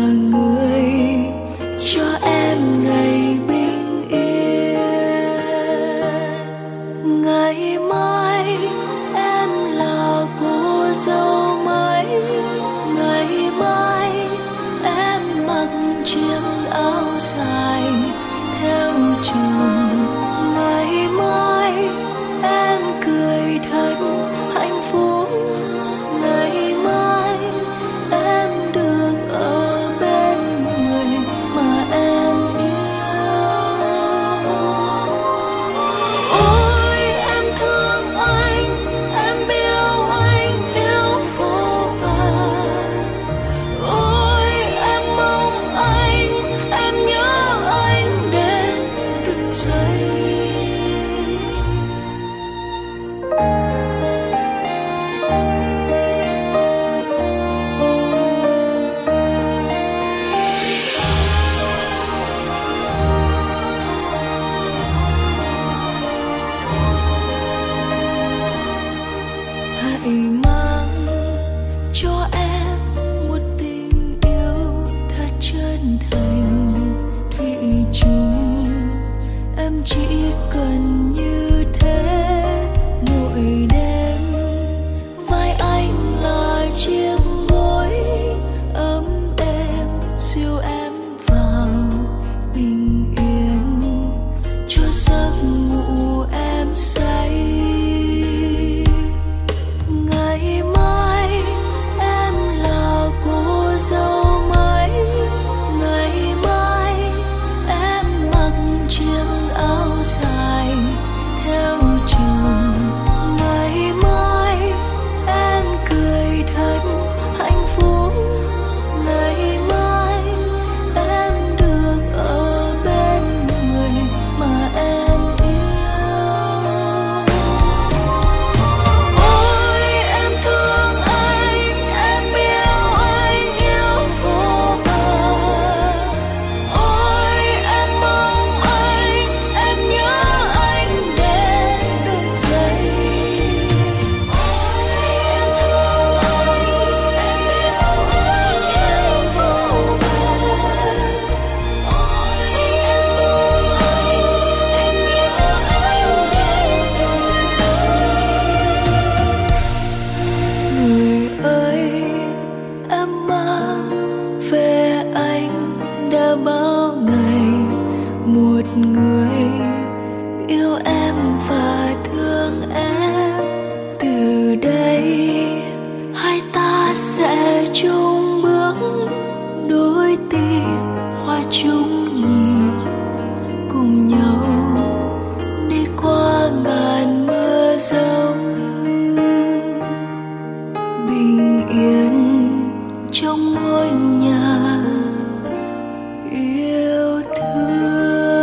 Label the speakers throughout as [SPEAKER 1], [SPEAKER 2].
[SPEAKER 1] người cho em ngày bình yên. Ngày mai em là cô dâu mới, ngày mai em mặc chiếc áo dài theo chồng, ngày mai em cười thật hạnh phúc, ngày mai em được ở bên người mà em yêu. Ôi em thương anh, em yêu anh yêu vô bờ. Ôi em mong anh, em nhớ anh đến từng giây. Hãy mang cho em một tình yêu thật chân thành thủy chung. Em chỉ cần như thế mỗi đêm. Vai anh là chiếc gối ấm êm dìu em vào bình yên, cho giấc ngủ em say. Ngày mai em là cô dâu mới, ngày mai em mặc chiếc áo dài theo chồng, ngày mai em cười thật hạnh phúc, ngày mai em được ở bên người mà em yêu. Ôi em thương anh, em yêu anh yêu vô bờ. Ôi em mong anh, em nhớ anh đến từng giây. Ôi em thương anh, em yêu anh yêu vô bờ. Ôi em mong anh, em nhớ anh đến từng giây. Người ơi, em mang về anh đã bao ngày, một người yêu em và thương em. Từ đây hai ta sẽ chung bước, đôi tim hòa chung nhịp, cùng nhau đi qua ngàn mưa giông, bình yên trong ngôi nhà yêu thương.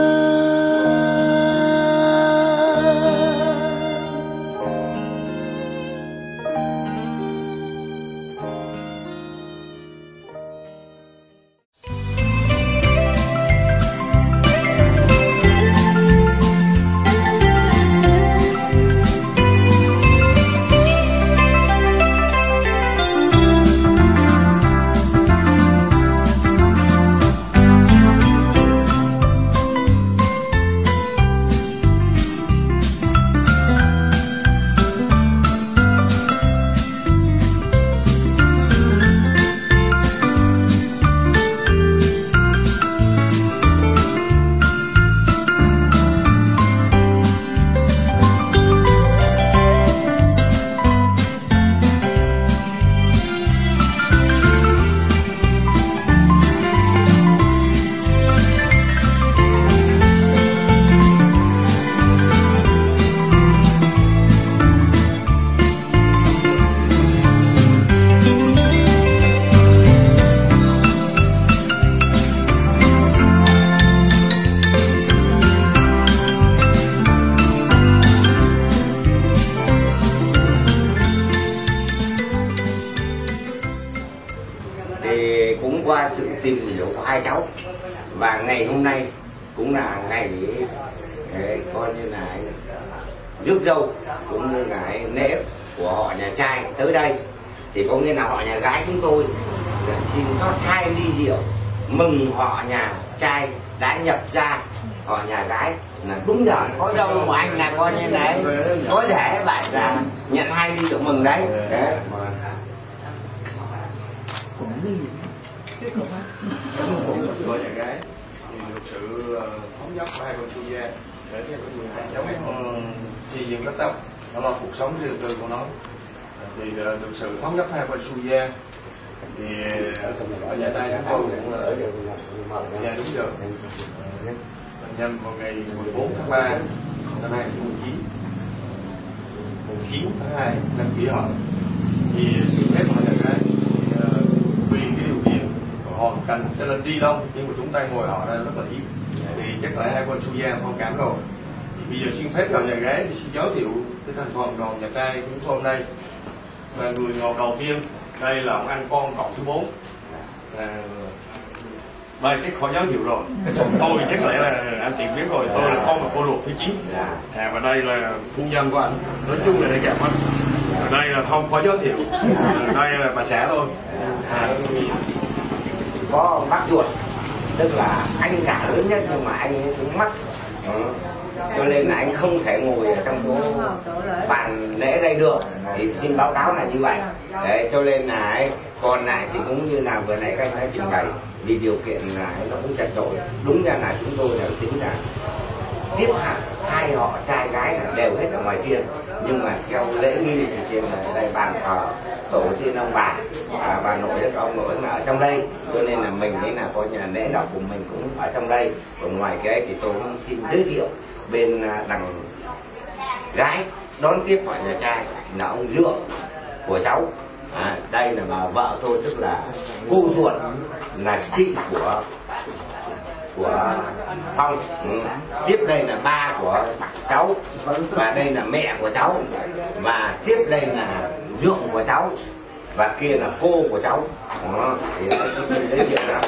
[SPEAKER 2] Thì cũng qua sự tìm hiểu của hai cháu, và ngày hôm nay cũng là ngày để coi như là rước dâu cũng như là lễ của họ nhà trai tới đây, thì có nghĩa là họ nhà gái chúng tôi xin có 2 ly rượu mừng họ nhà trai đã nhập ra họ nhà gái là đúng rồi. Có đâu mà anh là coi như này có thể bạn là nhận 2 ly rượu mừng đấy. Đấy.
[SPEAKER 3] Của nhà gái thì được sự thống nhất của hai con Su Gia để cho người giống xây dựng đất tộc, nó là cuộc sống riêng tư của nó, thì được sự thống nhất hai con Su Gia thì ở nhà trai chúng tôi cũng là ở nhà đúng giờ nhân vào ngày 14 tháng 3 năm 2019, mùng 9 tháng 2 năm Kỷ Hợi thì xin phép mọi nhà gái vì cái điều kiện hoàn cảnh cho nên đi đông nhưng mà chúng ta ngồi họ ra rất là ít thì chắc là hai con Su Gia thông cảm rồi. Thì bây giờ xin phép đoàn nhà gái thì xin giới thiệu cái thành phần đoàn nhà trai chúng tôi hôm nay. Và người ngồi đầu tiên đây là ông anh con cậu thứ 4. Đây chắc khỏi giới thiệu rồi. Tôi chắc lẽ là anh chị biết rồi, tôi là con của cô ruột thứ 9. Và đây là phu nhân của anh. Nói chung là để gặp anh. Đây là không khỏi giới thiệu. Đây là bà xã tôi.
[SPEAKER 2] Có bác ruột, tức là anh cả lớn nhất nhưng mà anh ấy cũng mắc, cho nên là anh không thể ngồi ở trong chỗ bàn lễ đây được, thì xin báo cáo là như vậy. Đấy, cho nên là ấy, còn lại thì cũng như là vừa nãy các anh đã trình bày, vì điều kiện là nó cũng chật chội. Đúng ra là chúng tôi là tính là tiếp hai họ trai gái là đều hết ở ngoài kia, nhưng mà theo lễ nghi thì trên đây bàn thờ tổ tiên ông bà nội ông nội là ở trong đây, cho nên là mình ấy là coi như là lễ đọc của mình cũng ở trong đây. Còn ngoài cái thì tôi cũng xin giới thiệu bên đằng gái đón tiếp họ nhà trai là ông Dượng của cháu. Đây là bà vợ tôi, tức là cô ruột, là chị của Phong. Tiếp đây là ba của cháu, và đây là mẹ của cháu, và tiếp đây là Dượng của cháu, và kia là cô của cháu. Thì tôi xin giới thiệu đó.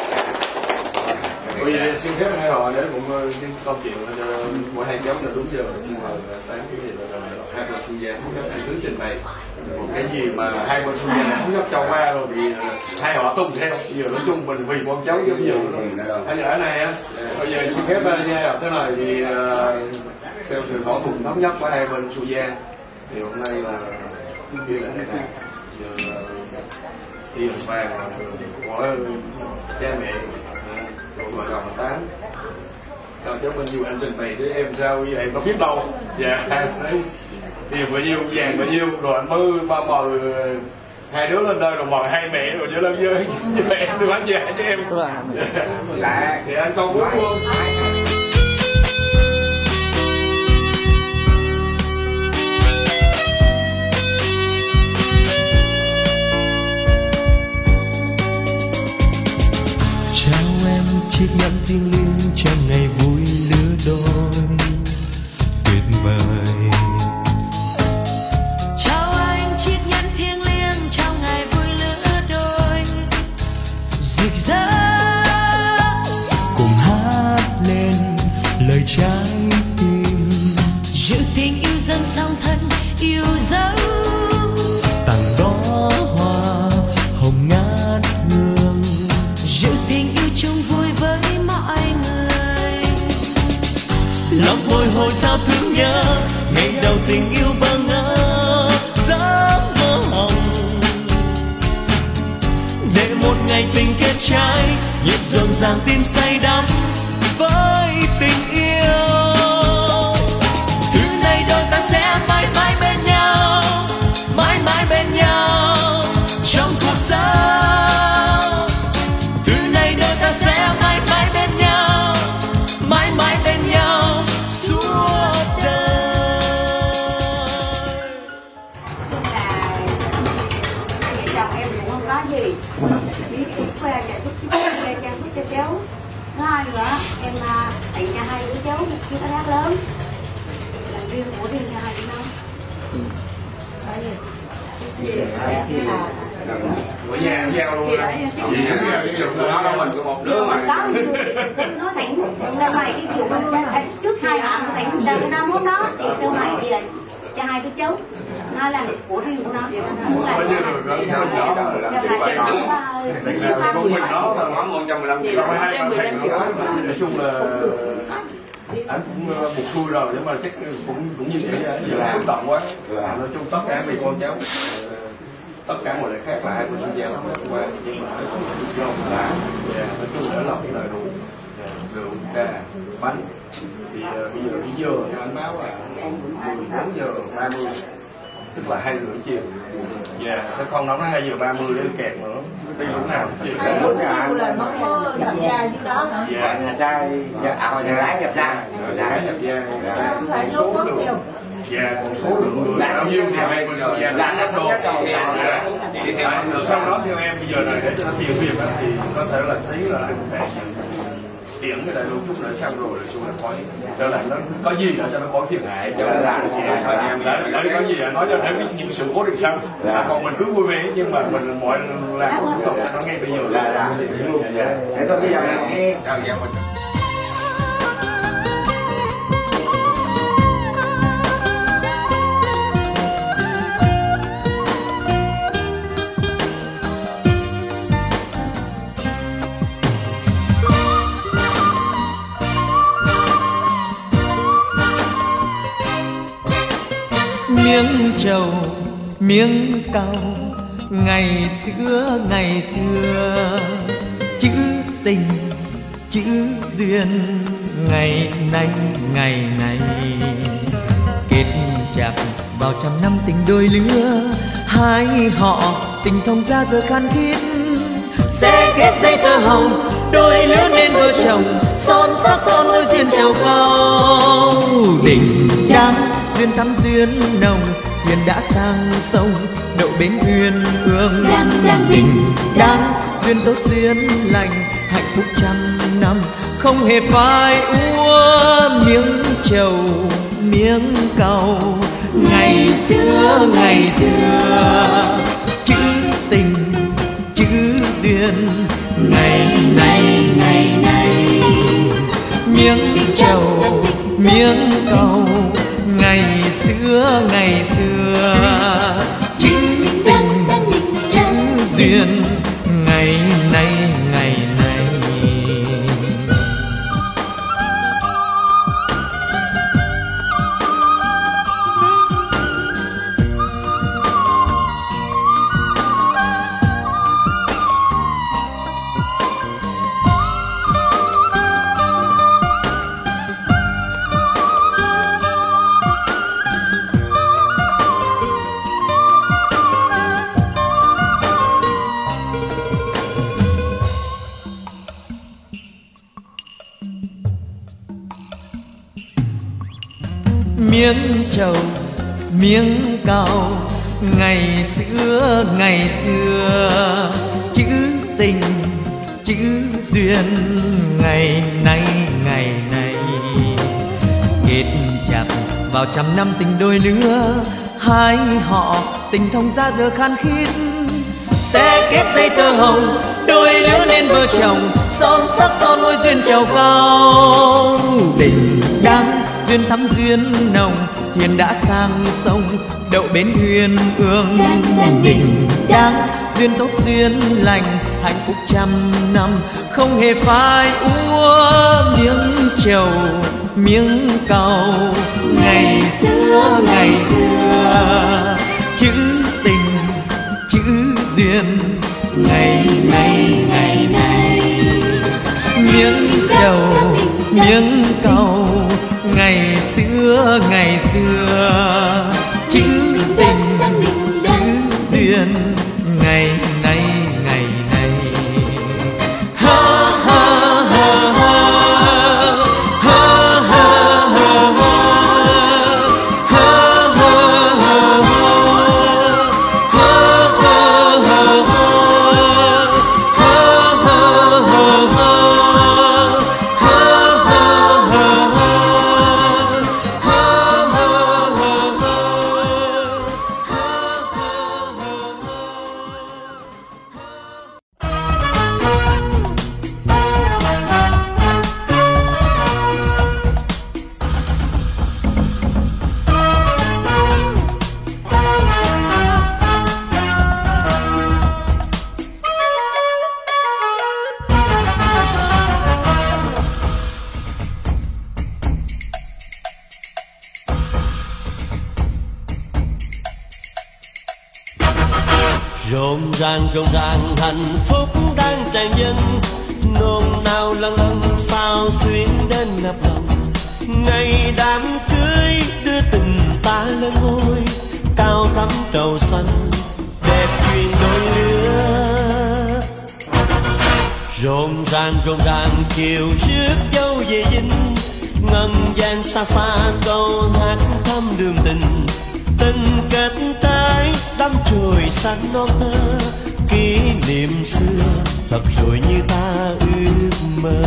[SPEAKER 3] Bây giờ xin phép hai họ để cũng câu chuyện của hai cháu là đúng giờ, xin mời tán cái gì là hai con Su Gia thống nhất anh cứ trình bày một cái gì mà hai con Su Gia thống nhất cho qua rồi thì hai họ tung theo. Bây giờ nói chung mình vì con cháu giống như bây giờ ở này á, bây giờ xin phép nha thế này thì theo sự thỏa thuận thống nhất của hai bên Su Gia thì hôm nay là kia là này giờ tiền vàng của cha mẹ rồi vợ chồng mà tán cho cháu bao nhiêu anh trình bày với em sao vậy, em có biết đâu. Dạ đấy, tiền bao nhiêu vàng bao nhiêu rồi anh mới ba mời hai đứa lên đây rồi mời hai mẹ rồi cho lên với em đưa bánh về cho em. Dạ thì anh con muốn luôn.
[SPEAKER 4] Chiếc nhẫn thiêng liêng trong ngày vui lứa đôi tuyệt vời.
[SPEAKER 1] Chào anh, chiếc nhẫn thiêng liêng trong ngày vui lứa đôi rực rỡ.
[SPEAKER 4] Cùng hát lên lời trái tim,
[SPEAKER 1] giữ tình yêu dâng song thân yêu dấu.
[SPEAKER 4] tặng đó hoa hồng ngát hương,
[SPEAKER 1] giữ tình yêu chung vui với mọi người.
[SPEAKER 4] lòng bồi hồi sao thương nhớ ngày đầu tình yêu bơ ngỡ giấc mơ hồng, để một ngày tình kết trái nhịp rộn ràng tin say đắm với tình yêu. Từ nay đôi ta sẽ mãi mãi bên nhau, mãi mãi bên nhau trong cuộc sống. Từ nay đôi ta sẽ mãi mãi bên nhau, mãi mãi bên nhau suốt đời.
[SPEAKER 5] Vợ chồng em cũng không có gì, biết chúc khoe và chúc trang sức cho cháu. Thứ hai nữa em tặng cho hai đứa cháu một chiếc áo hát lớn, là riêng của riêng cho hai đứa nó.
[SPEAKER 3] Ở nhà giao luôn á. Mình có một đứa mà
[SPEAKER 5] Đó nó tặng sau này cái kiểu trước hai bạn tặng cho cái 51 đó thì sau này thì là cho hai đứa cháu. Nó là của riêng của nó. Muốn
[SPEAKER 3] Bao nhiêu rồi có nhỏ nhỏ là làm gì vậy đó. Thành ra con mình nó là khoảng 115 triệu. Có hai ba thằng nó nói chung là anh cũng buộc xuôi rồi, nhưng mà chắc cũng như thế đấy, giờ xúc động quá. Nói chung tất cả vì con cháu, tất cả mọi người khác là ai cũng sinh ra qua, nhưng mà nói chung là nói chung đã lọc là đủ rượu, trà, bánh. Thì bây giờ cái giờ theo anh báo là 14:30, tức là 2 rưỡi chiều. Dạ, thế con nó nói 2:30 để kẹt nữa. Đi lúc nào cũng chịu.
[SPEAKER 6] Là mất có nhập gia dưới đó hả?
[SPEAKER 3] Dạ,
[SPEAKER 2] nhà trai, nhà gái nhập gia.
[SPEAKER 3] nhà gái nhập gia.
[SPEAKER 6] Phải số mất nhiều.
[SPEAKER 3] Dạ, còn số lượng người bao nhiêu thì em bây giờ là hết rồi. Sau đó theo em bây giờ này để cho nó tiền việc thì có thể là thấy là anh để tiễn cái đại lưu chút nữa xong rồi là xuống là khói, cho là nó có gì nữa cho nó có phiền hại cho em đấy có gì nói cho đến những sự cố định sau. Còn mình cứ vui vẻ nhưng mà mình mọi làm thủ tục cho nó ngay bây giờ là luôn.
[SPEAKER 2] Thế thôi bây giờ mình nghe
[SPEAKER 4] miếng trầu miếng cau ngày xưa chữ tình chữ duyên ngày nay kết chặt vào trăm năm tình đôi lứa, hai họ tình thông ra giờ khan khít sẽ kết dây tơ hồng đôi lứa nên vợ chồng son sắc son môi duyên trầu cao đình đám duyên thắm duyên nồng thuyền đã sang sông đậu bến uyên ương đình đám duyên tốt duyên lành hạnh phúc trăm năm không hề phai úa miếng trầu miếng cau ngày xưa chữ tình chữ duyên ngày nay miếng trầu miếng cau ngày xưa chữ tình chữ duyên ngày nay miếng trầu miếng cau ngày xưa chữ tình chữ duyên ngày nay kết chặt vào trăm năm tình đôi lứa, hai họ tình thông ra giờ khan khít sẽ kết dây tơ hồng đôi lứa nên vợ chồng son sắc son môi duyên trầu cao tình đám duyên thắm duyên nồng thuyền đã sang sông đậu bến uyên ương đình đám duyên tốt duyên lành hạnh phúc trăm năm không hề phai úa miếng trầu miếng cau ngày xưa chữ tình chữ duyên ngày nay miếng trầu miếng cau ngày xưa chữ tình chữ duyên ngày nay ha ha ha rộn ràng hạnh phúc đang tràn dâng, nôn nao lân lân sao xuyến đến ngập lòng. Ngày đám cưới đưa tình ta lên ngôi, cao thắm trầu xanh đẹp duyên đôi lứa. Rộn ràng chiều rước dâu về dinh, ngân vang xa xa câu hát thăm đường tình. Tình kết trái đắm chồi xanh non thơ, kỷ niệm xưa thật rồi như ta ước mơ.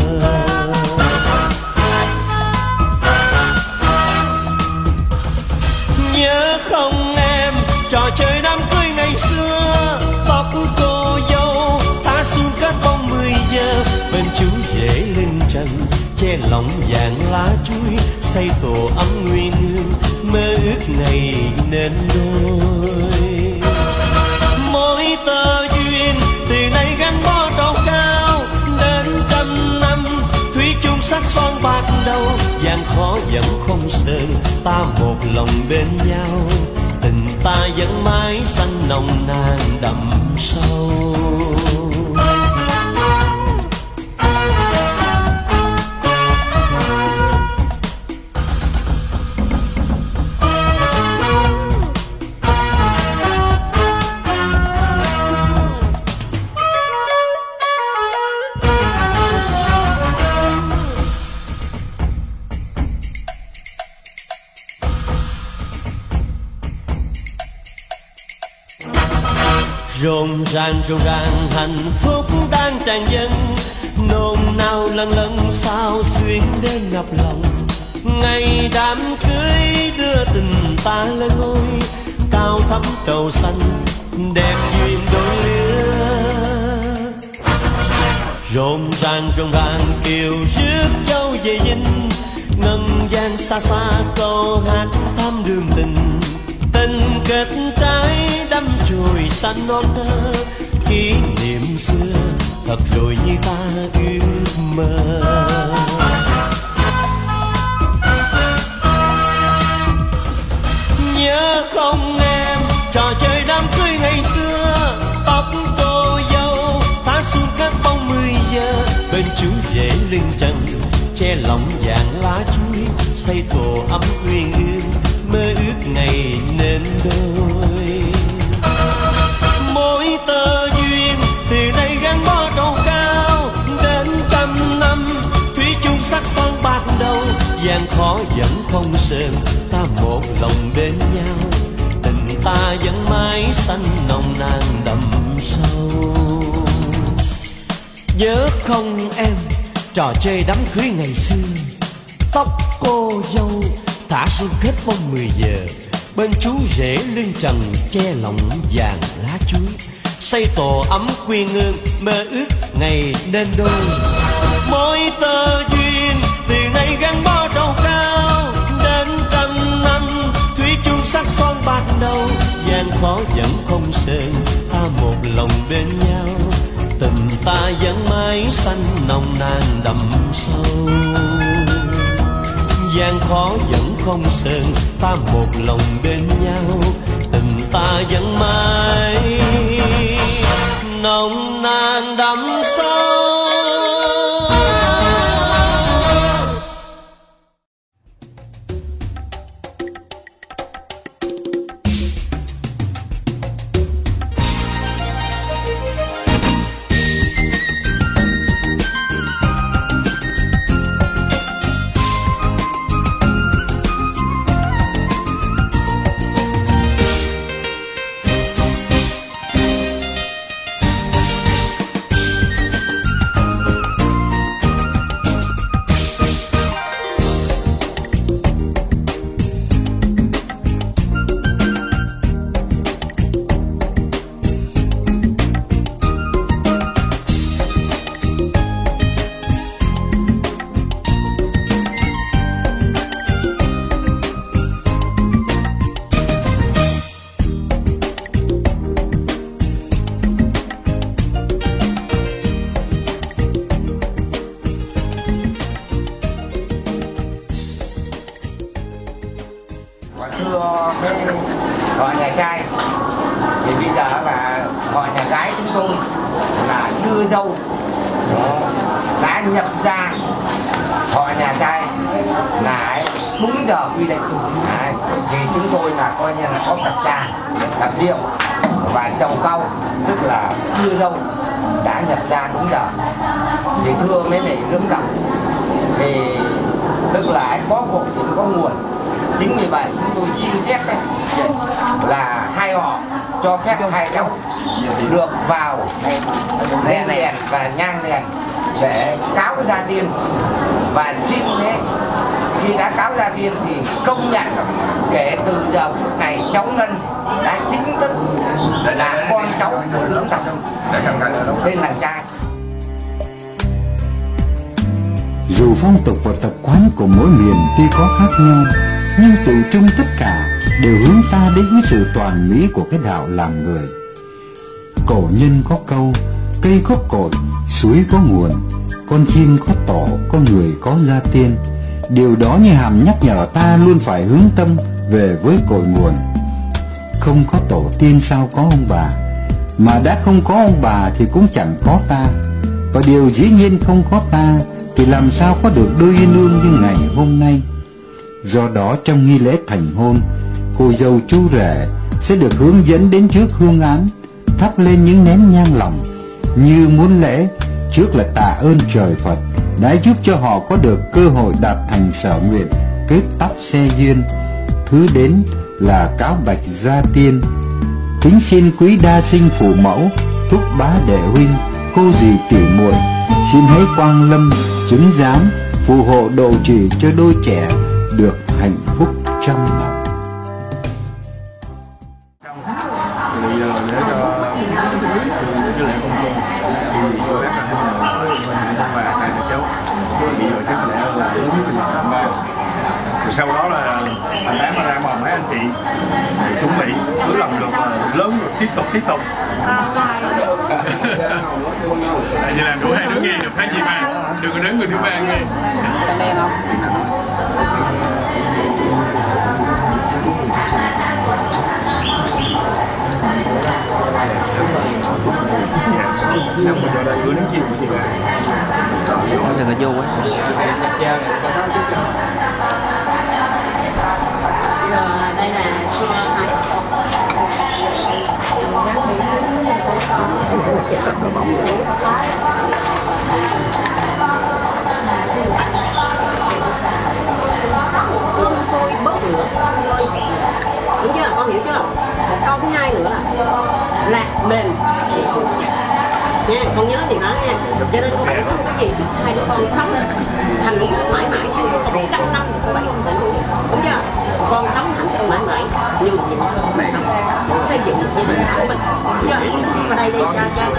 [SPEAKER 4] Nhớ không em, trò chơi đám cưới ngày xưa, tóc cô dâu thả xuống kết bóng 10 giờ. Bên chú rể lên trần che lòng vàng lá chuối, xây tổ ấm nguyên hương mơ ước ngày nên đôi. Mỗi tơ duyên từ nay gắn bó trầu cao, đến trăm năm thủy chung sắc son bạc đầu. Gian khó vẫn không sơn, ta một lòng bên nhau, tình ta vẫn mãi xanh nồng nàn đậm sâu. Rộn ràng hạnh phúc đang tràn dâng, nôn nao lân lân sao xuyến đến ngập lòng. Ngày đám cưới đưa tình ta lên ngôi, cao thắm trầu xanh đẹp duyên đôi lứa. Rộn ràng kiều rước dâu về dinh, ngân vang xa xa câu hát thăm đường tình. Tình kết trái đắm chồi xanh non thơ, kỷ niệm xưa thật rồi như ta ước mơ. Nhớ không em, trò chơi đám cưới ngày xưa, tóc cô dâu thả xuống kết bóng 10 giờ. Bên chú rể lưng trần che lòng vàng lá chuối, xây tổ ấm uyên ương mơ ước ngày nên đôi. Mỗi tơ duyên từ đây gắn bó trầu cao, đến trăm năm thủy chung sắc son bạc đầu. Gian khó vẫn không sơn, ta một lòng bên nhau, tình ta vẫn mãi xanh nồng nàn đậm sâu. Nhớ không em, trò chơi đám cưới ngày xưa, tóc cô dâu thả xuống kết bóng 10 giờ. Bên chú rể lưng trần che lòng vàng lá chuối, xây tổ ấm quy ngương mơ ước ngày nên đôi. Mỗi tơ duyên từ nay gắn bó trầu cao, đến trăm năm thủy chung sắc son bạc đầu. Gian khó vẫn không sơn, ta một lòng bên nhau, tình ta vẫn mãi xanh nồng nàn đậm sâu. Gian khó vẫn không sơn, ta một lòng bên nhau, tình ta vẫn mãi nồng nàn đậm sâu.
[SPEAKER 2] Thưa bên họ nhà trai thì bây giờ là họ nhà tôi là đưa dâu đã nhập ra họ nhà trai là đúng giờ quy định. Đấy, vì chúng tôi là coi như là có cặp trà, cặp rượu và trầu cau, tức là đưa dâu đã nhập ra đúng giờ. Thì thưa mấy vị lương trọng, thì tức là có cội thì có nguồn. Chính vì vậy chúng tôi xin phép là hai họ cho phép hai cháu được vào đèn đèn và nhang đèn để cáo gia tiên, và xin thế khi đã cáo gia tiên thì công nhận kể từ giờ phút này cháu Ngân đã chính thức là con cháu của Lương Tòng bên làng trai.
[SPEAKER 7] Dù phong tục và tập quán của mỗi miền tuy có khác nhau, nhưng tự chung tất cả đều hướng ta đến với sự toàn mỹ của cái đạo làm người. Cổ nhân có câu, cây có cội, suối có nguồn, con chim có tổ, con người có gia tiên. Điều đó như hàm nhắc nhở ta luôn phải hướng tâm về với cội nguồn. Không có tổ tiên sao có ông bà, mà đã không có ông bà thì cũng chẳng có ta. Và điều dĩ nhiên không có ta thì làm sao có được đôi uyên ương như ngày hôm nay. Do đó trong nghi lễ thành hôn, cô dâu chú rể sẽ được hướng dẫn đến trước hương án, thắp lên những nén nhang lòng, như muốn lễ trước là tạ ơn trời Phật đã giúp cho họ có được cơ hội đạt thành sở nguyện, kết tóc xe duyên. Thứ đến là cáo bạch gia tiên, kính xin quý đa sinh phụ mẫu, thúc bá đệ huynh, cô dì tỷ muội, xin hãy quang lâm chứng giám, phù hộ độ trì cho đôi trẻ được hạnh phúc trăm năm.
[SPEAKER 3] Bây giờ để cho cái lễ công công thì cô bác là ông bà hai đứa cháu, bây giờ chắc lẽ là đúng cái nhà ông ba. Rồi sau đó là anh Tám ra mà mấy anh chị chuẩn bị cứ làm được lớn rồi tiếp tục như làm đủ hai đứa nghe được thấy chị ba, đừng có đến người thứ ba nghe. Đen không? Nằm ở đây cứ đến chiều của chị ba.
[SPEAKER 8] Đừng có vô quá.
[SPEAKER 5] Đây là cơm sôi bốc lửa, đúng chưa? Con hiểu chưa? Một câu thứ hai nữa là lạc mềm nha, con nhớ điều đó nha. Cho nên con phải có cái gì hai đứa con sống thành mãi mãi không trăm năm của bảy không thể luôn, đúng chưa? Con sống hạnh phúc mãi mãi như vậy xây dựng gia đình của mình, đúng chưa? Vào đây cha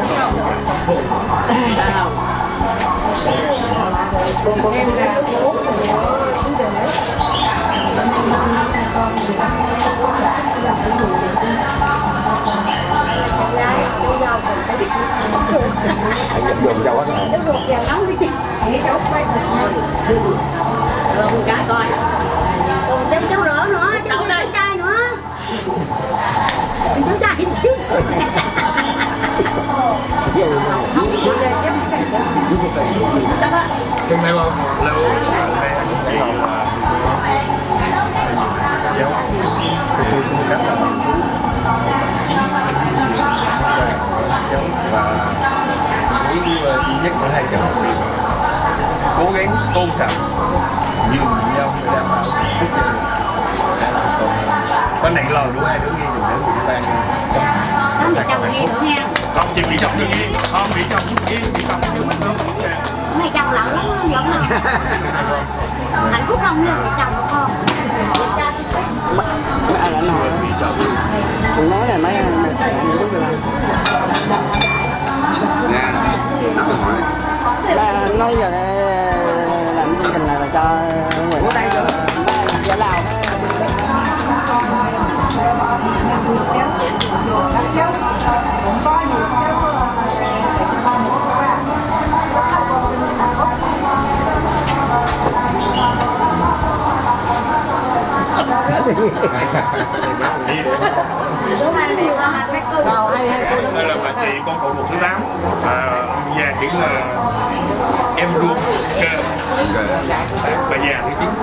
[SPEAKER 5] con em là bố
[SPEAKER 2] Dùng dâu hết rồi.
[SPEAKER 5] con cái coi còn cháu rỡ nữa, cháu trai nữa, cháu trai chứ.
[SPEAKER 3] Hôm nay lâu hai anh chị là giáo tôi cũng rất là và ý duy nhất của hai cháu cố gắng tôn trọng nhường nhau để đảm bảo phúc gia đình. Con này lời của hai đứa nghe được để người ta
[SPEAKER 5] Không bị chồng nghe nữa nha.
[SPEAKER 3] không chỉ bị chồng nghe, không bị chồng nghe, bị chồng nghe mình không.
[SPEAKER 5] Này chồng lặng lắm giống nè. Hạnh phúc không như bị chồng của con.
[SPEAKER 8] Mấy anh nói cũng nói là mấy anh đúng rồi.
[SPEAKER 2] Nè, nó hỏi.
[SPEAKER 8] Ba nói giờ làm chương trình này là cho người ở đây rồi. Ba Lào.
[SPEAKER 5] Đúng hai điều là hạt phép câu.
[SPEAKER 3] Đây là bà chị con cậu 1/8 già chỉ là em ruột cơ. Bà già thứ 9.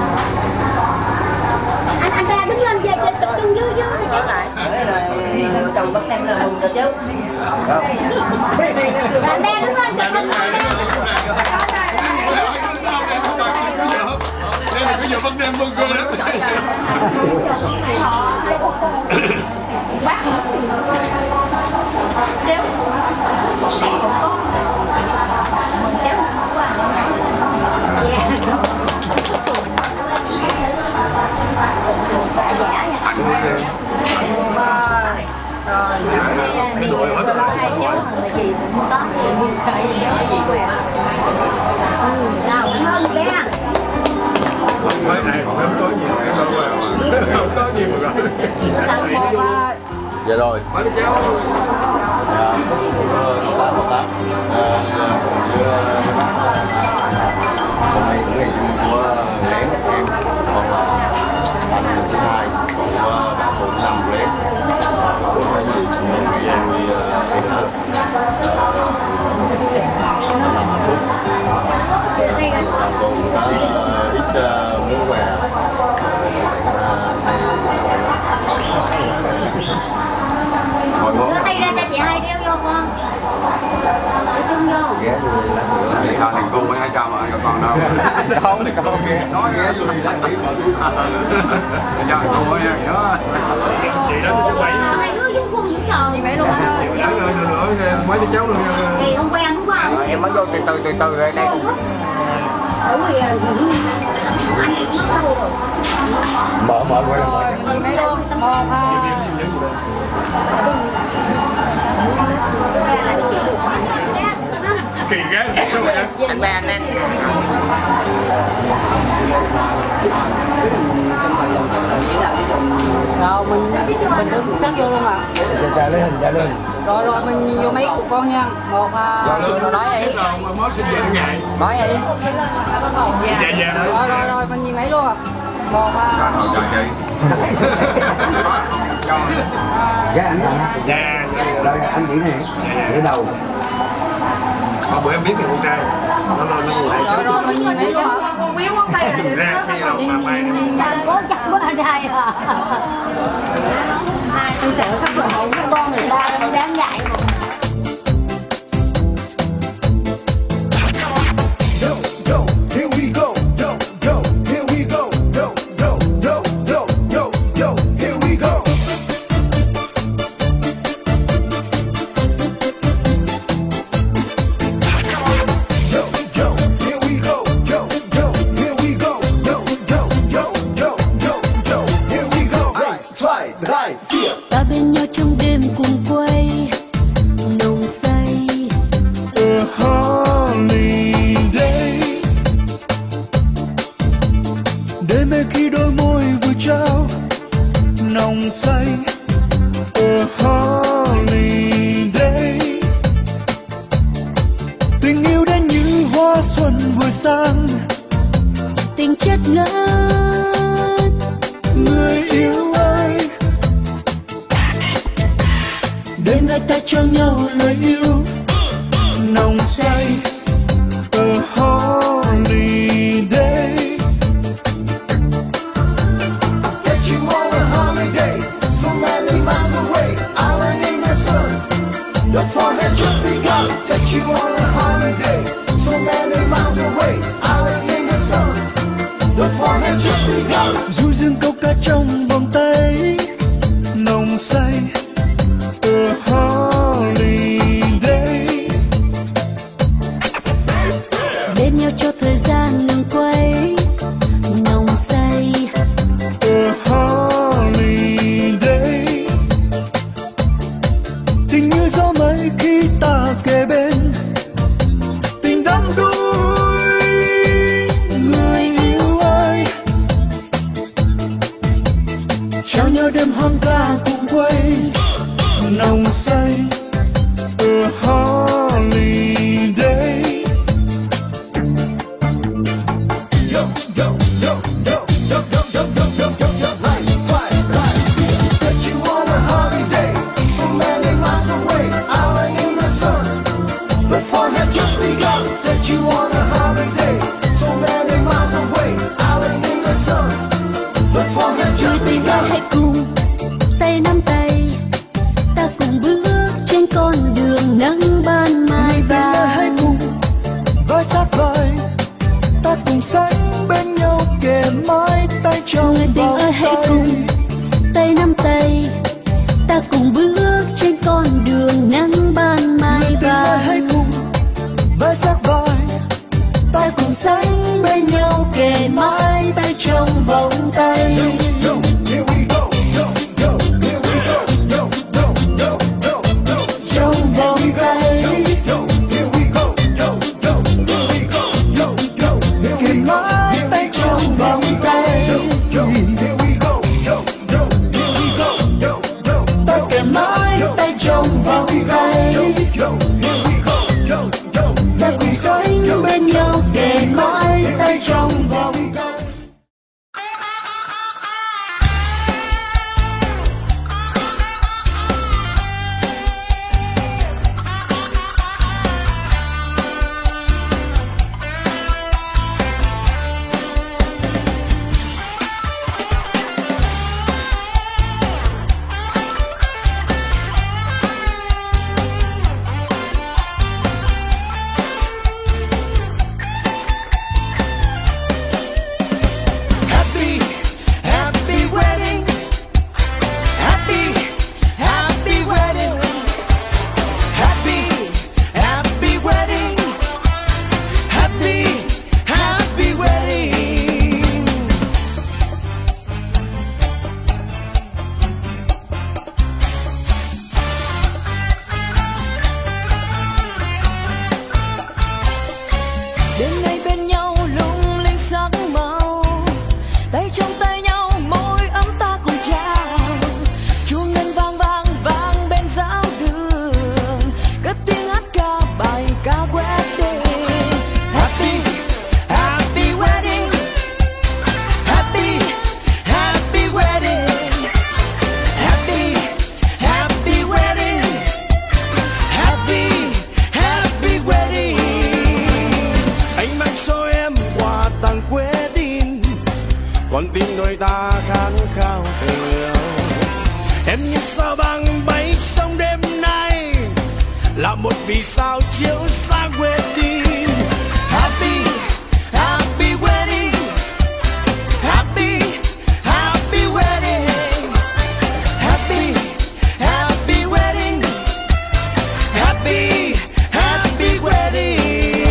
[SPEAKER 5] Anh ra đứng lên về chụp chân dưới dưới.
[SPEAKER 6] Chồng bắt em là hùng rồi chứ.
[SPEAKER 5] Anh ra đứng lên chụp chân.
[SPEAKER 3] Đây là bây giờ bắt em burger đó.
[SPEAKER 5] Kéo.
[SPEAKER 3] Mấy này còn em có nhiều cái đâu mà không có nhiều rồi.
[SPEAKER 9] Dạ rồi.
[SPEAKER 3] Mấy đứa cháu.
[SPEAKER 9] Dạ. Một tám. Hôm nay cũng ngày chung của lén em, còn là anh thứ hai, còn của bạn phụ 5 lén. Có cái gì cũng người em đi em hết. 5 phút. Còn có ít món quà. Hồi món.
[SPEAKER 5] Đưa tay ra cho chị hai đeo vô con. Để chung vô.
[SPEAKER 9] Ghé vô lát nữa.
[SPEAKER 3] Thì sao thành cung với 200 mà còn đâu.
[SPEAKER 9] Không thì không nghe.
[SPEAKER 3] Nói ghé vô đi lát nữa. Cho thành cung với nhớ. Chị đó tôi bảy.
[SPEAKER 5] Hai đứa giúp khuôn giữ trò gì vậy luôn anh ơi.
[SPEAKER 3] Nữa mấy đứa cháu luôn.
[SPEAKER 5] Thì không quen đúng không?
[SPEAKER 8] Em mới vô từ từ rồi đây.
[SPEAKER 5] Bởi vì anh cũng mất đâu rồi.
[SPEAKER 9] Mở quay lên mở.
[SPEAKER 5] Mấy luôn. Một hai.
[SPEAKER 3] Kỳ ghé
[SPEAKER 8] Anh ba anh em.
[SPEAKER 6] Rồi mình đứng sát vô luôn à.
[SPEAKER 9] Chạy lên hình.
[SPEAKER 6] Rồi mình vô mấy của con nha. 1 2.
[SPEAKER 8] Rồi nói đi.
[SPEAKER 3] mới sinh nhật ngày.
[SPEAKER 8] Nói đi.
[SPEAKER 3] Dạ.
[SPEAKER 6] Rồi mình nhìn mấy luôn à. 1 2.
[SPEAKER 3] Trời chị.
[SPEAKER 9] Dạ anh.
[SPEAKER 3] Dạ.
[SPEAKER 9] Đây anh chỉ này. Để đầu.
[SPEAKER 3] Hôm bữa em biết thì con trai. Nó lại.
[SPEAKER 6] Rồi mình nhìn mấy luôn hả?
[SPEAKER 5] Con quéo ngón tay
[SPEAKER 3] Đừng ra xe đâu mà mày.
[SPEAKER 5] Sao cố chặt quá anh trai à. Hai tôi sợ các bạn hậu của con người ta nó đáng dạy.
[SPEAKER 1] Ta bên nhau trong đêm cùng quay nồng say.
[SPEAKER 4] A holiday. Đêm mê khi đôi môi vừa trao nồng say. A holiday. Tình yêu đến như hoa xuân vừa sang.
[SPEAKER 1] Tình chất ngất
[SPEAKER 4] Người yêu ơi, đêm nay ta trao nhau lời yêu nồng say. A holiday. Take you on a holiday, so many miles away, island in the sun. The fun has just begun. Take you on a holiday, so many miles away, island in the sun. The fun has just begun. Du dương câu ca trong vòng tay nồng say. A holiday.
[SPEAKER 1] bên nhau cho thời gian ngừng quay nồng say.
[SPEAKER 4] A holiday. Tình như gió mây khi ta kề bên, tình đắm đuối. Người yêu ơi, trao nhau đêm hoang ca cùng quay nồng say.
[SPEAKER 1] hãy cùng tay nắm tay, ta cùng bước trên con đường nắng ban mai vàng.
[SPEAKER 10] Hãy cùng vai sát vai, ta cùng sánh bên nhau kề mãi tay trong
[SPEAKER 1] người tình ơi hãy cùng tay nắm tay, ta cùng bước trên con đường nắng ban mai vàng.
[SPEAKER 10] Hãy cùng vai sát vai,
[SPEAKER 1] ta cùng sánh bên nhau kề mãi tay trong vòng tay.
[SPEAKER 10] Trong vòng tay kề mãi tay trong vòng tay,
[SPEAKER 1] ta kề mãi tay trong vòng tay, ta cùng sánh bên nhau kề mãi tay trong vòng tay.
[SPEAKER 4] Con tim đôi ta khát khao tình yêu. Em như sao băng bay trong đêm nay, là một vì sao chiếu sáng wedding. Happy, happy wedding. Happy, happy wedding. Happy, happy wedding. Happy, happy wedding.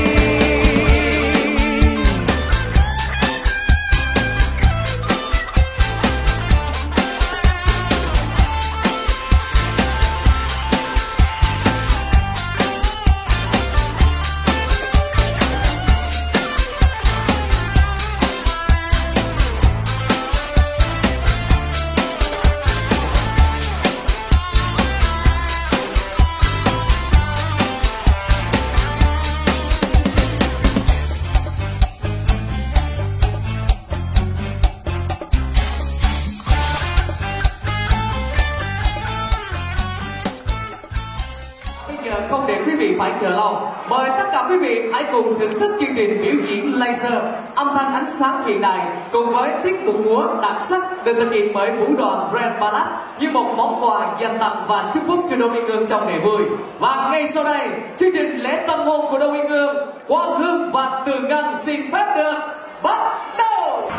[SPEAKER 11] Không để quý vị phải chờ lâu, mời tất cả quý vị hãy cùng thưởng thức chương trình biểu diễn laser âm thanh ánh sáng hiện đại cùng với tiết mục múa đặc sắc được thực hiện bởi vũ đoàn Red Ballad như một món quà dành tặng và chúc phúc cho đôi uyên ương trong ngày vui. Và ngay sau đây, chương trình lễ tân hôn của đôi uyên ương Quang Hương và Tường Ngân xin phép được bắt đầu.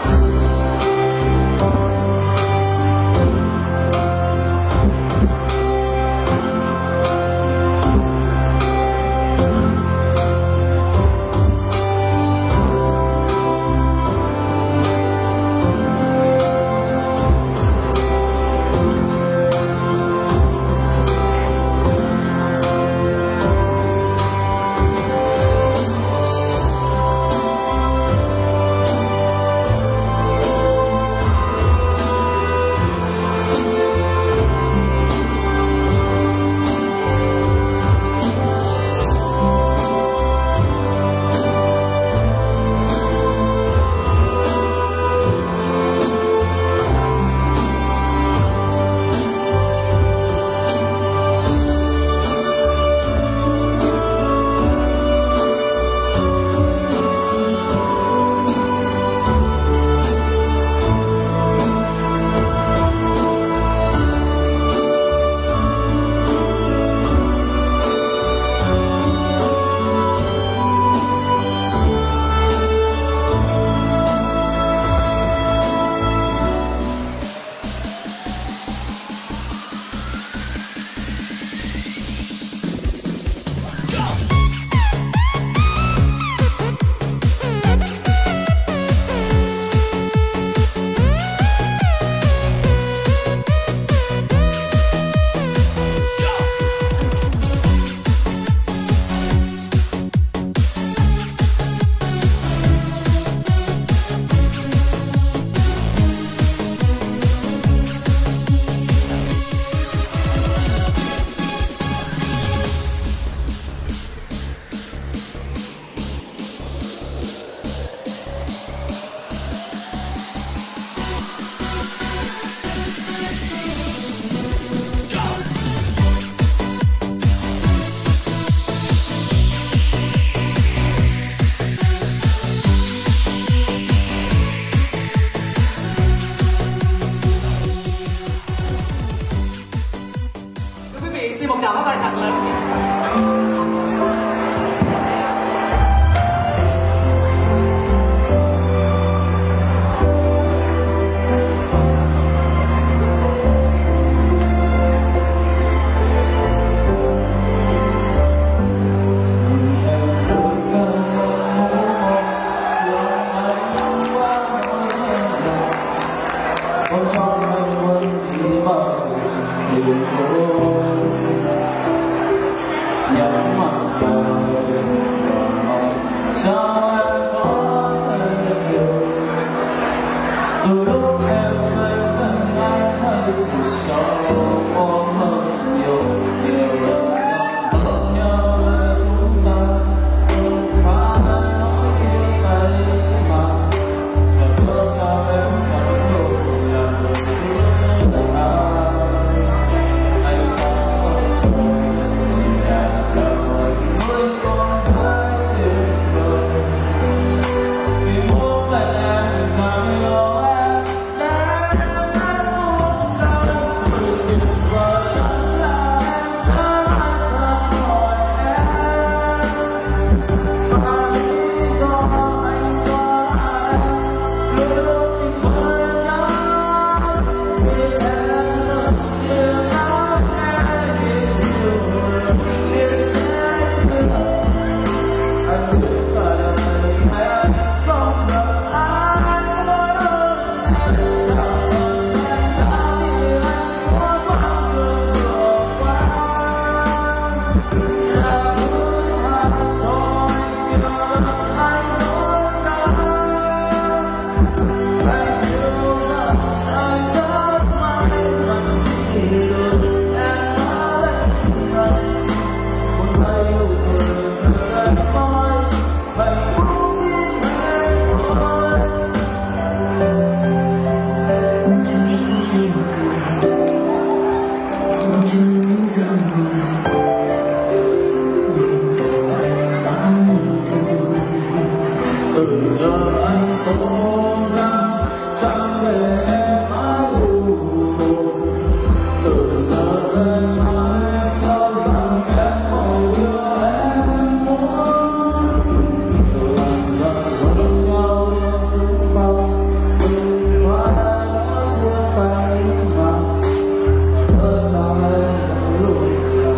[SPEAKER 4] Từ giờ anh cố gắng chẳng để em phải buồn. Từ giờ anh hãy sao rằng em mong ước em muốn làm ra giống nhau bằng từng vai đã chia tay mà ở sao em luôn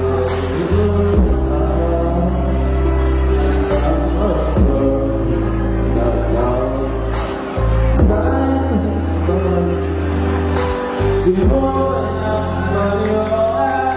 [SPEAKER 4] chỉ muốn em và yêu em.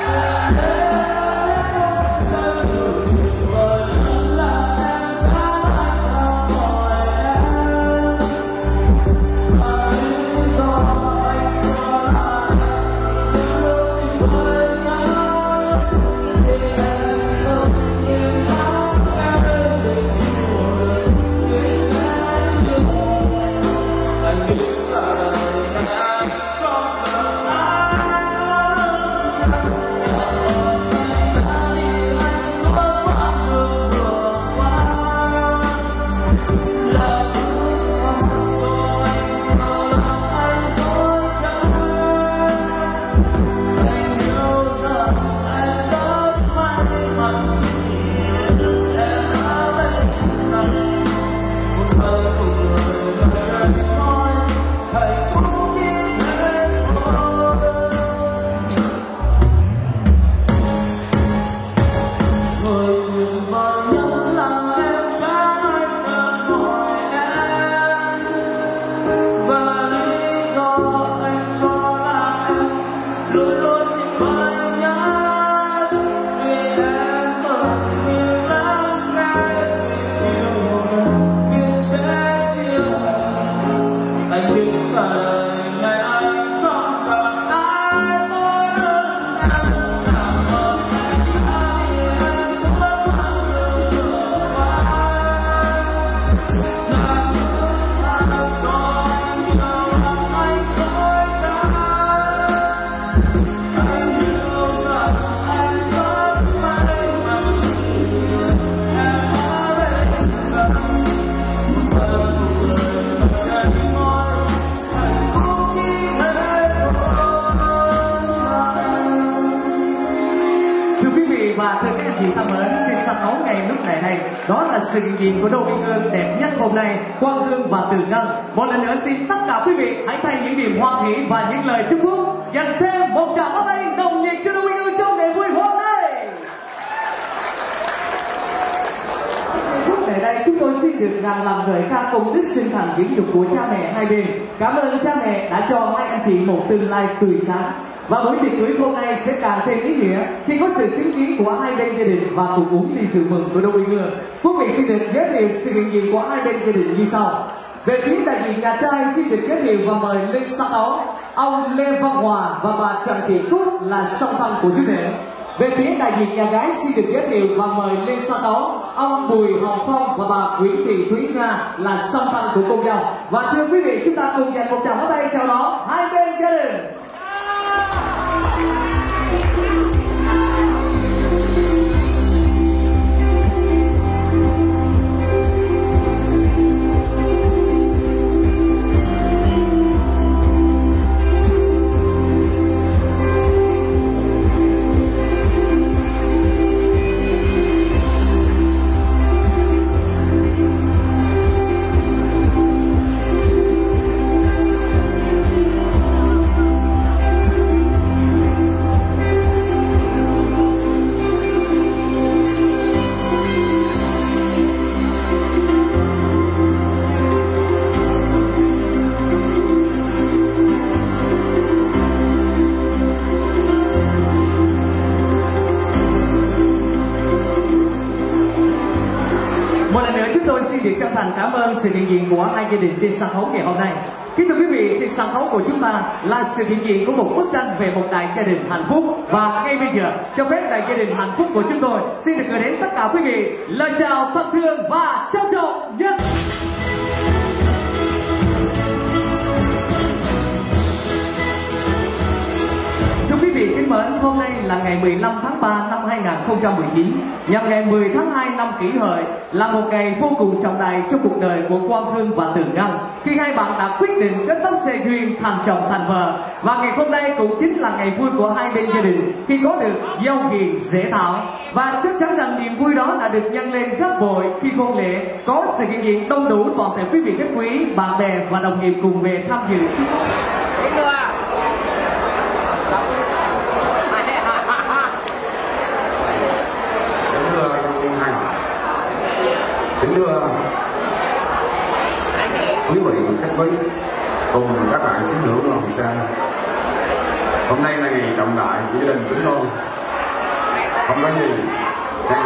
[SPEAKER 11] Và thưa các anh chị thân mến, trên sân khấu ngày lúc này đó là sự hiện diện của đôi uyên ương đẹp nhất hôm nay, Quang Hương và Tường Ngân. Một lần nữa xin tất cả quý vị hãy thay những niềm hoan hỷ và những lời chúc phúc dành thêm một tràng pháo tay nồng nhiệt cho đôi uyên ương trong ngày vui hôm nay. Lúc này đây chúng tôi xin được ngàn lần lời ca công đức sinh thành dưỡng dục của cha mẹ hai bên. Cảm ơn cha mẹ đã cho hai anh chị một tương lai tươi sáng. Và buổi tiệc cưới hôm nay sẽ càng thêm ý nghĩa khi có sự chứng kiến của hai bên gia đình và cùng uống ly rượu mừng của đôi uyên ương. Quý vị xin được giới thiệu sự hiện diện của hai bên gia đình như sau. Về phía đại diện nhà trai xin được giới thiệu và mời lên sân khấu ông Lê Văn Hòa và bà Trần Thị Cúc là song thân của đứa rể. Về phía đại diện nhà gái xin được giới thiệu và mời lên sân khấu ông Bùi Hồng Phong và bà Nguyễn Thị Thúy Nga là song thân của cô dâu. Và thưa quý vị, chúng ta cùng dành một tràng pháo tay chào đón hai bên gia đình. Chân thành cảm ơn sự hiện diện của hai gia đình trên sân khấu ngày hôm nay. Kính thưa quý vị, trên sân khấu của chúng ta là sự hiện diện của một bức tranh về một đại gia đình hạnh phúc. Và ngay bây giờ, cho phép đại gia đình hạnh phúc của chúng tôi xin được gửi đến tất cả quý vị lời chào thân thương và trân trọng nhất. Thưa quý vị kính mến, hôm nay là ngày 15 tháng 3 năm 2019 nhằm ngày 10 tháng 2 năm Kỷ Hợi là một ngày vô cùng trọng đại trong cuộc đời của Quang Hưng và Tường Ngân khi hai bạn đã quyết định kết thúc xe duyên thành chồng thành vợ. Và ngày hôm nay cũng chính là ngày vui của hai bên gia đình khi có được dâu hiền rể thảo, và chắc chắn rằng niềm vui đó đã được nhân lên gấp bội khi hôn lễ có sự hiện diện đông đủ toàn thể quý vị khách quý, bạn bè và đồng nghiệp cùng về tham dự.
[SPEAKER 12] Kính thưa quý vị khách quý cùng các bạn tín hữu Hoàng Sa, hôm nay là ngày trọng đại của gia đình chúng tôi. Không có gì ngày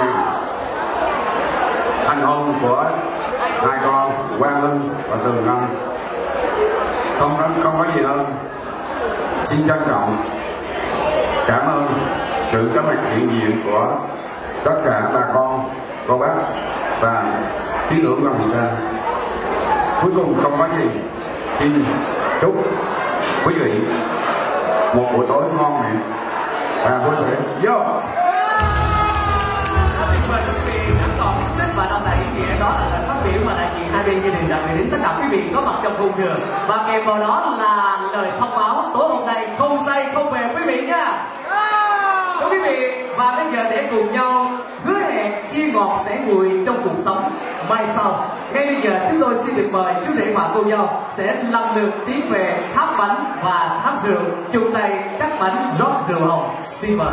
[SPEAKER 12] thành hôn của hai con Quang Hưng và Tường Ngân, không có gì hơn. Xin trân trọng cảm ơn sự có mặt hiện diện của tất cả bà con, cô bác và tín hữu Hoàng Sa. Cuối cùng không có gì, xin chúc quý vị một buổi tối ngon miệng và vui vẻ. Vô.
[SPEAKER 11] Và đau tại ý nghĩa đó là lời phát biểu mà đại diện hai bên gia đình đã gửi đến tất cả quý vị có mặt trong công trường, và kèm vào đó là lời thông báo tối hôm nay không say không về quý vị nha. Thưa quý vị, và bây giờ để cùng nhau hứa hẹn chia ngọt sẻ bùi trong cuộc sống mai sau, ngay bây giờ chúng tôi xin được mời chú rể và cô dâu sẽ lần lượt tiến về tháp bánh và tháp rượu, chung tay cắt bánh rót rượu hồng. Xin mời.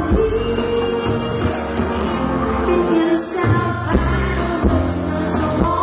[SPEAKER 13] South,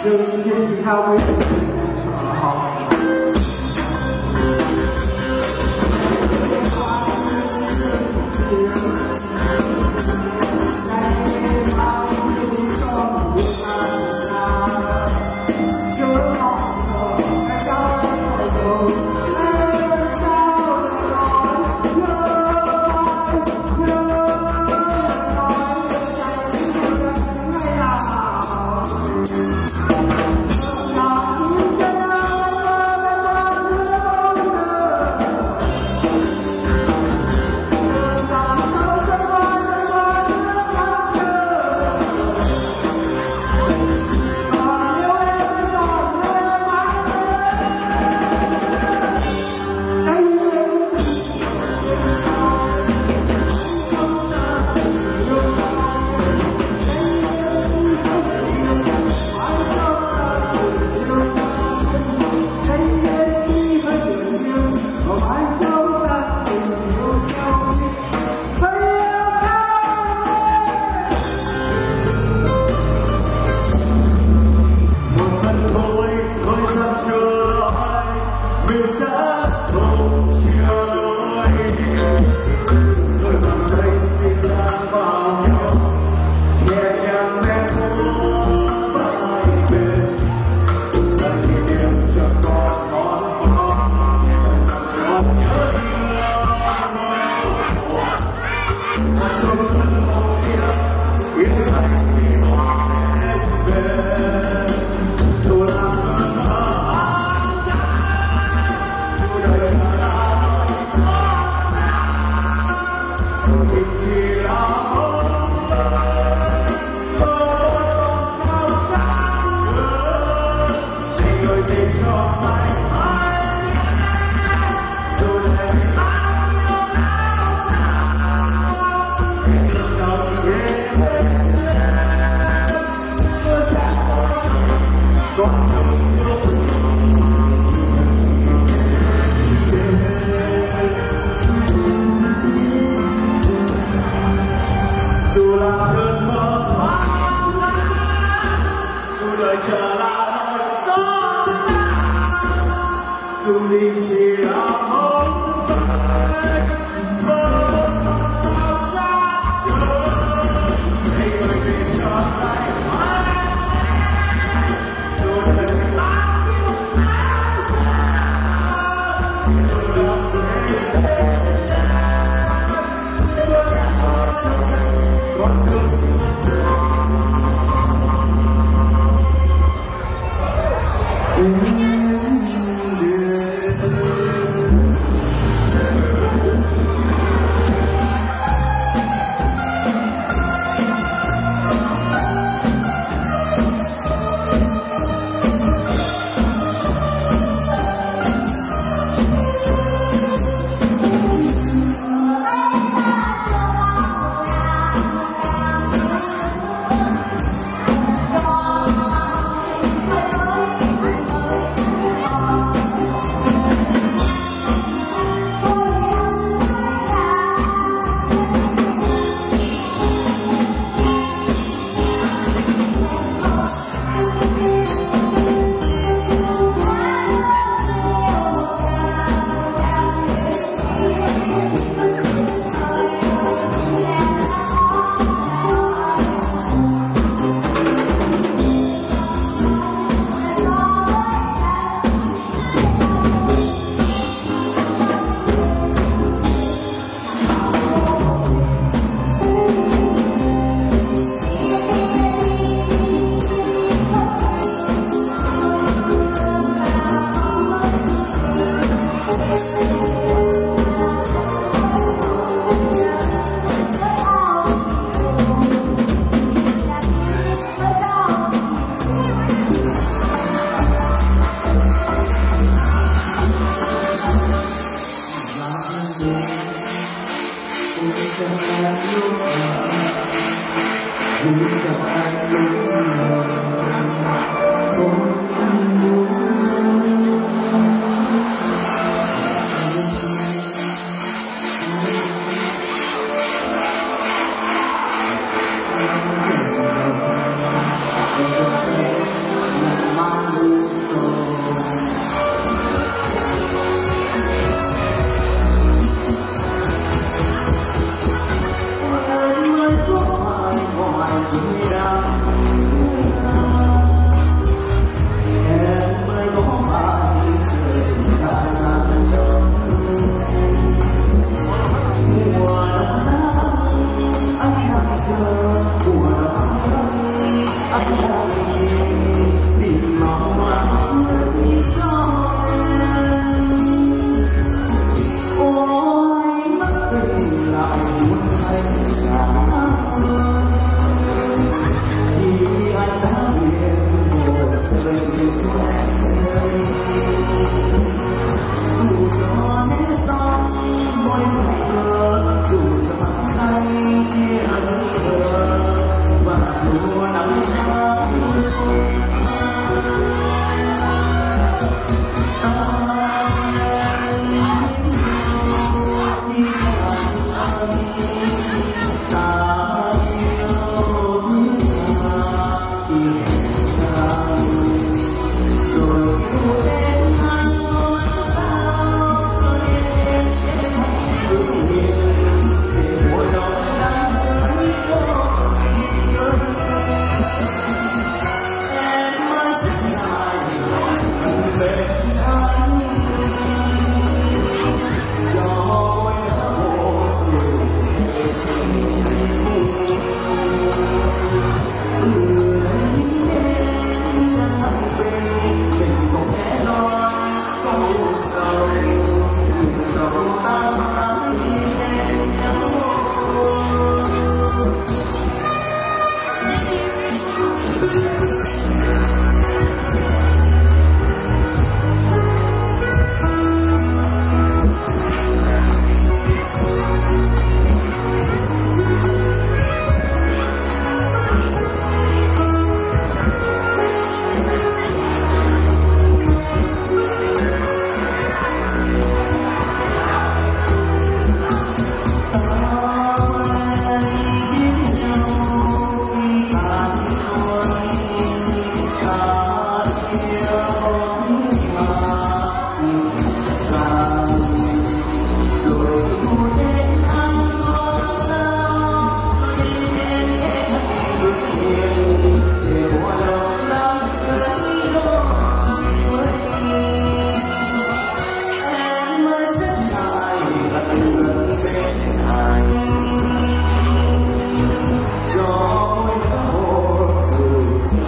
[SPEAKER 13] đừng chỉ hao mấy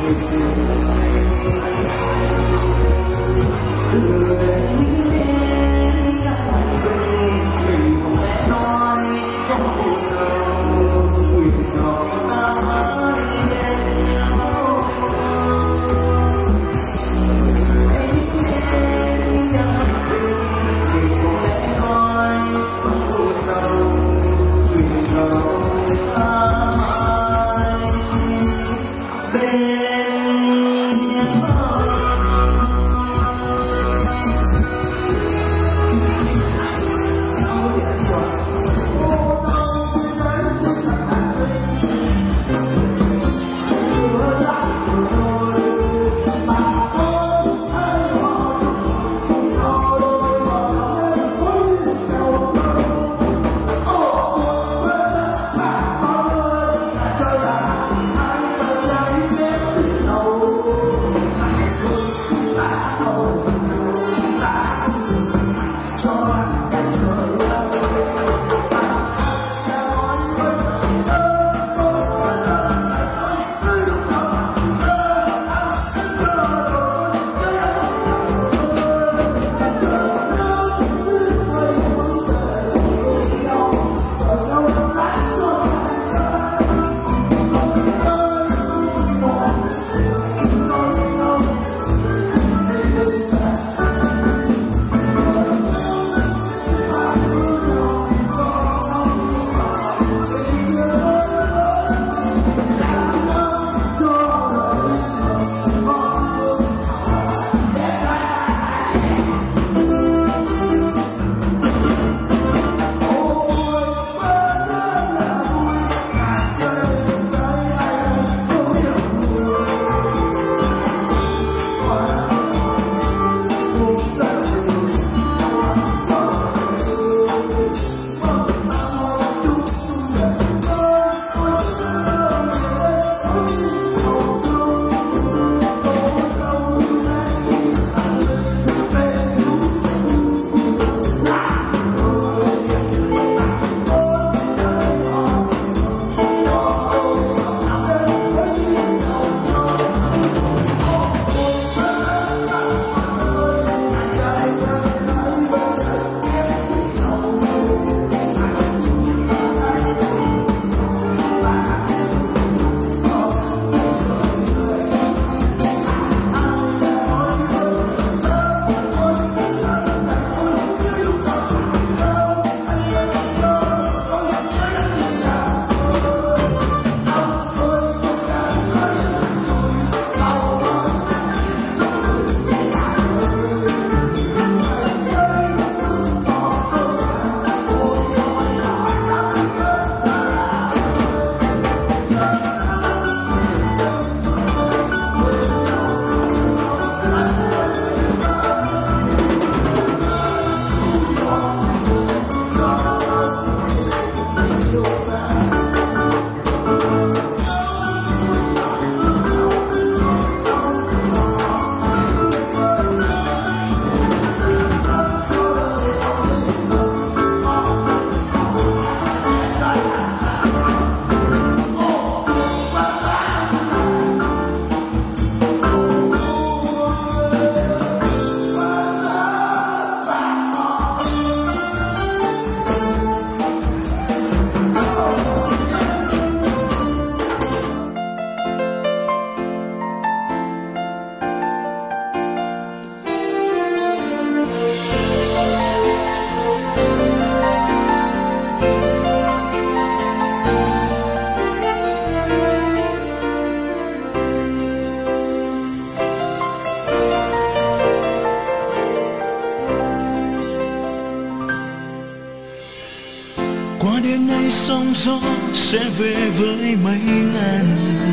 [SPEAKER 4] sóng gió sẽ về với mấy ngàn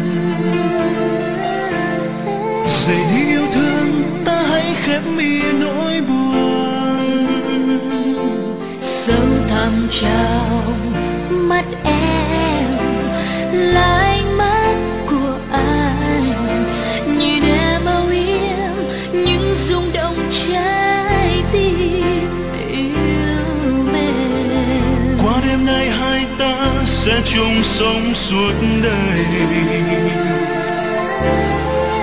[SPEAKER 4] dậy đi yêu thương ta hãy khép mi nỗi buồn
[SPEAKER 1] sâu thẳm trong mắt em là ánh mắt của anh nhìn em âu yếm những rung động trái tim yêu mến.
[SPEAKER 4] Qua đêm nay hai ta sẽ chung sống suốt đời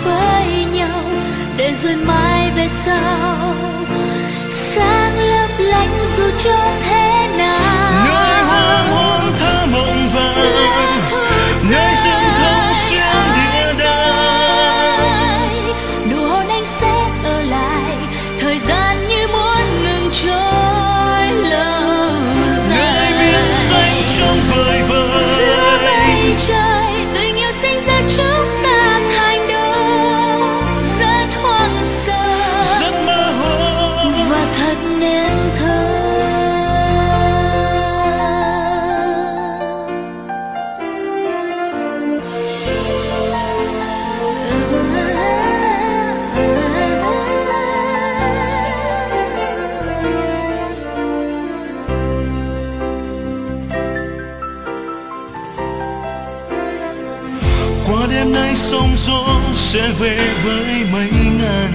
[SPEAKER 1] với nhau, để rồi mai về sau sáng lấp lánh dù cho thế nào.
[SPEAKER 4] Nơi hoang hoang thơ mộng vàng, nơi rừng thông xuyên địa đàng,
[SPEAKER 1] nụ hôn anh sẽ ở lại, thời gian như muốn ngừng trôi lâu dài.
[SPEAKER 4] nơi biển xanh trong vời vợi,
[SPEAKER 1] giữa mây trời tình yêu sinh ra chúng ta thành đôi, rất hoang sơ,
[SPEAKER 4] rất mơ hồ
[SPEAKER 1] và thật nên thơ.
[SPEAKER 4] qua đêm nay sóng gió sẽ về với mấy ngàn,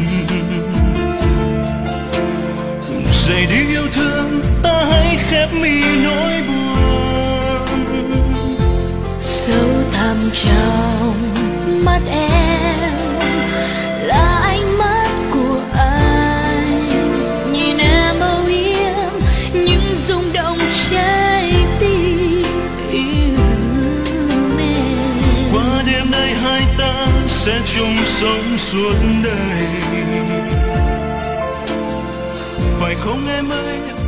[SPEAKER 4] dậy đi yêu thương ta hãy khép mi nỗi buồn.
[SPEAKER 1] Sâu thẳm trong mắt em là ánh mắt của anh, nhìn em âu yếm những rung động trái tim yêu mến.
[SPEAKER 4] Qua đêm nay hai ta sẽ chung sống suốt đời, phải không em ơi?